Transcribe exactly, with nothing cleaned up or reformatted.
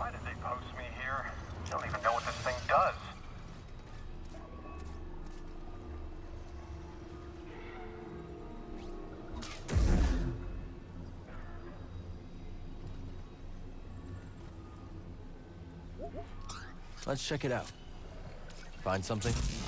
Why did they post me here? I don't even know what this thing does. Let's check it out. Find something?